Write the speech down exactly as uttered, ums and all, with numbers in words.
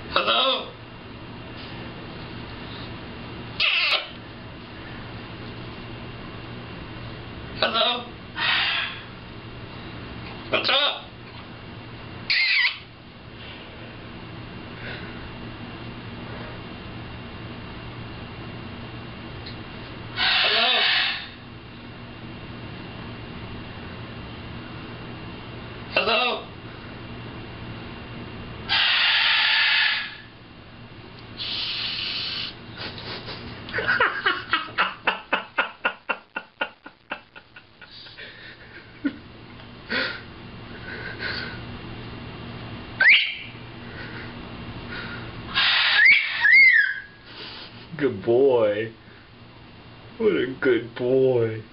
Hello? Hello? What's up? Hello? Hello? Good boy. What a good boy.